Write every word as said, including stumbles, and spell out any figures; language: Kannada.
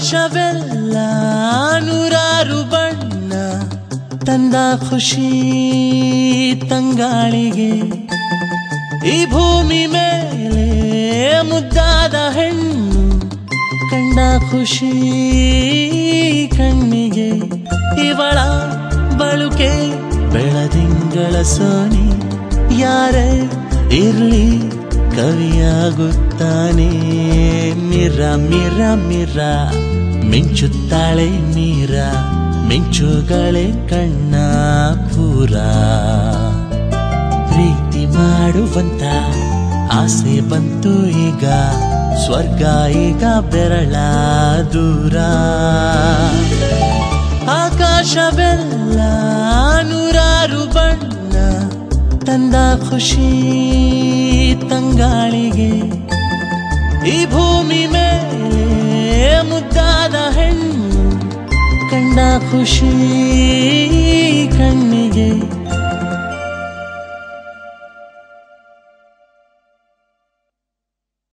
ಆಕಾಶವೆಲ್ಲ ನೂರಾರು ಬಣ್ಣ ತಂದ ಖುಷಿ ತಂಗಾಳಿಗೆ ಈ ಭೂಮಿ ಮೇಲೆ ಮುದ್ದಾದ ಹೆಣ್ಣು ಕಂಡ ಖುಷಿ ಕಣ್ಣಿಗೆ ಇವಳ ಬಳುಕೆ ಬೆಳದಿಂಗಳ ಸೋನಿ ಯಾರೇ ಇರ್ಲಿ ಕವಿಯಾಗುತ್ತಾನೆ ಮಿರ ಮಿರ ಮಿರ ಮಿಂಚುತ್ತಾಳೆ ಮೀರ ಮಿಂಚುಗಳೇ ಕಣ್ಣ ಪೂರ ಪ್ರೀತಿ ಮಾಡುವಂತ ಆಸೆ ಬಂತು ಈಗ ಸ್ವರ್ಗ ಈಗ ಬೆರಳ ದೂರ ಆಕಾಶವೆಲ್ಲ ನೂರಾರು ಬಣ್ಣ ತಂದ ಖುಷಿ ತಂಗಾಳಿಗೆ ಈ ಭೂಮಿ ಮೇಲೆ ಮುದ್ದಾದ ಹೆಣ್ಣು ಕಂಡ ಖುಷಿ ಕಣ್ಣಿಗೆ